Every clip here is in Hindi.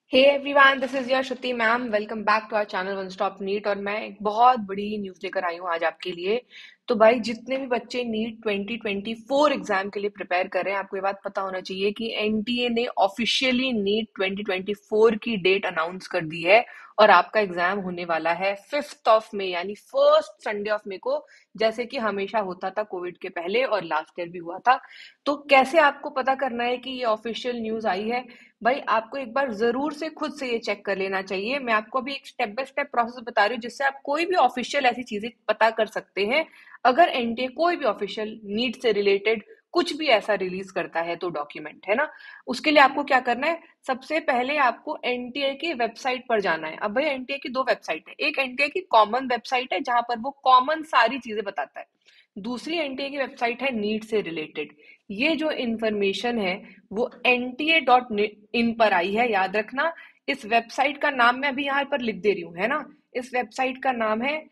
Hey everyone, this is your Shruti ma'am. Welcome back to our channel one stop NEET. और मैं एक बहुत बड़ी न्यूज़ लेकर आई हूँ आज आपके लिए। तो भाई, जितने भी बच्चे नीट 2024 एग्जाम के लिए प्रिपेयर कर रहे हैं, आपको ये बात पता होना चाहिए कि एनटीए ने ऑफिशियली नीट 2024 की डेट अनाउंस कर दी है। और आपका एग्जाम होने वाला है 5th ऑफ मई, यानी फर्स्ट संडे ऑफ मई को, जैसे कि हमेशा होता था कोविड के पहले और लास्ट ईयर भी हुआ था। तो कैसे आपको पता करना है कि ये ऑफिशियल न्यूज आई है? भाई, आपको एक बार जरूर से खुद से ये चेक कर लेना चाहिए। मैं आपको अभी एक स्टेप बाय स्टेप प्रोसेस बता रही हूँ, जिससे आप कोई भी ऑफिशियल ऐसी चीजें पता कर सकते हैं। अगर एनटीए कोई भी ऑफिशियल नीट से रिलेटेड कुछ भी ऐसा रिलीज करता है, तो डॉक्यूमेंट है ना, उसके लिए आपको क्या करना है? सबसे पहले आपको एनटीए की वेबसाइट पर जाना है। अब भाई, एनटीए की दो वेबसाइट है। एक एनटीए की कॉमन वेबसाइट है, जहां पर वो कॉमन सारी चीजें बताता है। दूसरी एनटीए की वेबसाइट है नीट से रिलेटेड। ये जो इंफॉर्मेशन है वो nta.in पर आई है, याद रखना। इस वेबसाइट का नाम मैं अभी यहाँ पर लिख दे रही हूँ, है ना। इस वेबसाइट का नाम है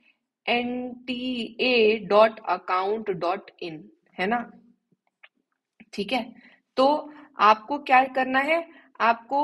nta.account.in, है ना। ठीक है। तो आपको क्या करना है? आपको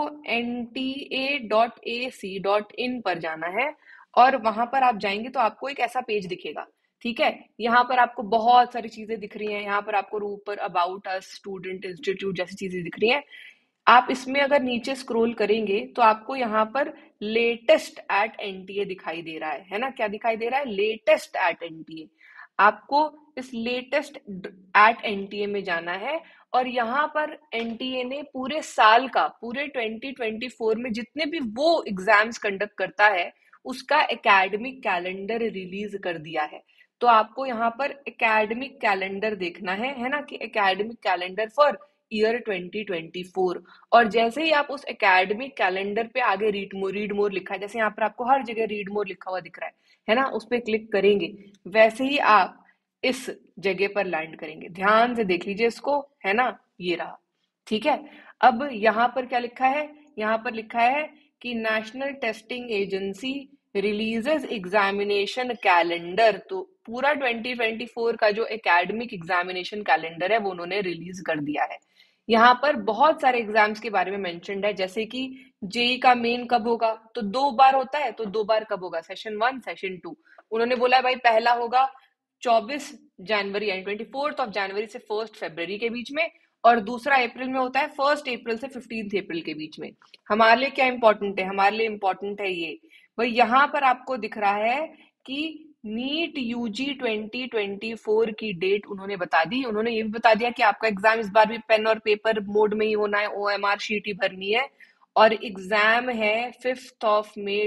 nta.ac.in पर जाना है। और वहां पर आप जाएंगे तो आपको एक ऐसा पेज दिखेगा। ठीक है। यहाँ पर आपको बहुत सारी चीजें दिख रही हैं। यहाँ पर आपको ऊपर अबाउट अस, स्टूडेंट इंस्टीट्यूट जैसी चीजें दिख रही हैं। आप इसमें अगर नीचे स्क्रॉल करेंगे तो आपको यहाँ पर लेटेस्ट एट एनटीए दिखाई दे रहा है ना। क्या दिखाई दे रहा है? Latest at NTA. आपको इस लेटेस्ट एट एनटीए में जाना है। और यहाँ पर एनटीए ने पूरे साल का, पूरे 2024 में जितने भी वो एग्जाम्स कंडक्ट करता है, उसका एकेडमिक कैलेंडर रिलीज कर दिया है। तो आपको यहाँ पर एकेडमिक कैलेंडर देखना है ना, कि एकेडमिक कैलेंडर फॉर ईयर 2024। और जैसे ही आप उस एकेडमिक कैलेंडर पे आगे रीड मोर लिखा है, जैसे यहाँ पर आपको हर जगह रीड मोर लिखा हुआ दिख रहा है ना, उस पर क्लिक करेंगे, वैसे ही आप इस जगह पर लैंड करेंगे। ध्यान से देख लीजिए इसको, है ना। ये रहा। ठीक है। अब यहाँ पर क्या लिखा है? यहाँ पर लिखा है कि national testing agency releases examination calendar. तो पूरा 2024 का जो एकेडमिक एग्जामिनेशन कैलेंडर है वो उन्होंने रिलीज कर दिया है। यहाँ पर बहुत सारे एग्जाम्स के बारे में मेंशन्ड है, जैसे कि जेई का मेन कब होगा, तो 2 बार होता है, तो 2 बार कब होगा? Session 1, session 2। उन्होंने बोला है भाई, पहला होगा 24 जनवरी, यानी 24 जनवरी से 1 फरवरी के बीच में। और दूसरा अप्रैल में होता है, 1 अप्रैल से 15 अप्रैल के बीच में। हमारे लिए क्या इंपॉर्टेंट है? हमारे लिए इंपॉर्टेंट है ये भाई, यहाँ पर आपको दिख रहा है कि नीट यूजी 2024 की डेट उन्होंने बता दी। उन्होंने ये भी बता दिया कि आपका एग्जाम इस बार भी पेन और पेपर मोड में ही होना है, ओएमआर शीट ही भरनी है। और एग्जाम है 5th ऑफ मई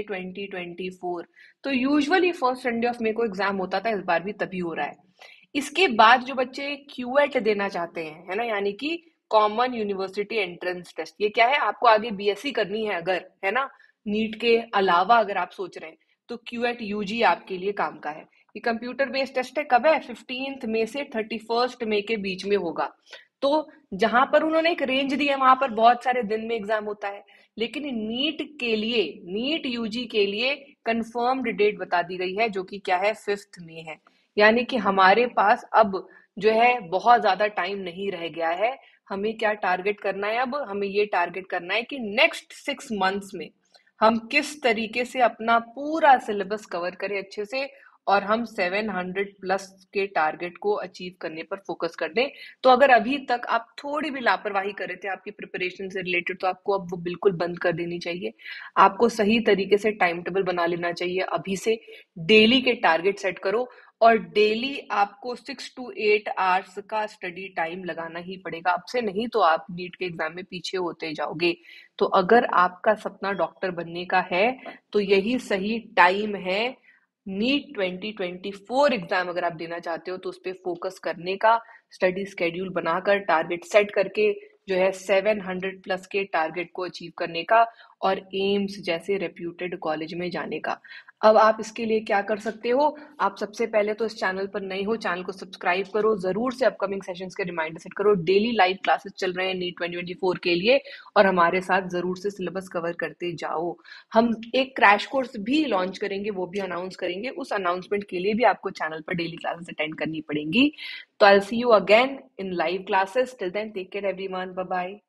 2024। तो usually first Sunday of May को एग्जाम होता था, इस बार भी तभी हो रहा है। इसके बाद जो बच्चे क्यूएट देना चाहते हैं, है ना, यानी कि कॉमन यूनिवर्सिटी एंट्रेंस टेस्ट, ये क्या है? आपको आगे बीएससी करनी है अगर, है ना, नीट के अलावा अगर आप सोच रहे हैं, तो क्यूएट यूजी आपके लिए काम का है। ये कंप्यूटर बेस्ड टेस्ट है। कब है? 15 मई से 31 मई के बीच में होगा। तो जहां पर उन्होंने एक रेंज दी है, वहां पर बहुत सारे दिन में एग्जाम होता है। लेकिन नीट के लिए, नीट यूजी के लिए कंफर्म्ड डेट बता दी गई है, जो कि क्या है? 5 मई है। यानी कि हमारे पास अब जो है बहुत ज्यादा टाइम नहीं रह गया है। हमें क्या टारगेट करना है? अब हमें ये टारगेट करना है कि नेक्स्ट 6 मंथ्स में हम किस तरीके से अपना पूरा सिलेबस कवर करें अच्छे से, और हम 700+ के टारगेट को अचीव करने पर फोकस कर दें। तो अगर अभी तक आप थोड़ी भी लापरवाही कर रहे थे आपकी प्रिपरेशन से रिलेटेड, तो आपको अब वो बिल्कुल बंद कर देनी चाहिए। आपको सही तरीके से टाइम टेबल बना लेना चाहिए अभी से। डेली के टारगेट सेट करो, और डेली आपको 6 to 8 आवर्स का स्टडी टाइम लगाना ही पड़ेगा अब से, नहीं तो आप नीट के एग्जाम में पीछे होते जाओगे। तो अगर आपका सपना डॉक्टर बनने का है, तो यही सही टाइम है। नीट 2024 एग्जाम अगर आप देना चाहते हो, तो उस पर फोकस करने का, स्टडी स्केड्यूल बनाकर, टारगेट सेट करके, जो है 700+ के टारगेट को अचीव करने का, और एम्स जैसे रेप्यूटेड कॉलेज में जाने का। अब आप इसके लिए क्या कर सकते हो? आप सबसे पहले तो इस चैनल पर नए हो, चैनल को सब्सक्राइब करो, जरूर से अपकमिंग सेशंस के रिमाइंडर सेट करो। डेली लाइव क्लासेस चल रहे हैं नीट 2024 के लिए, और हमारे साथ जरूर से सिलेबस कवर करते जाओ। हम एक क्रैश कोर्स भी लॉन्च करेंगे, वो भी अनाउंस करेंगे। उस अनाउंसमेंट के लिए भी आपको चैनल पर डेली क्लासेस अटेंड करनी पड़ेंगी। तो I see you again in live classes. Till then, take care everyone, bye bye.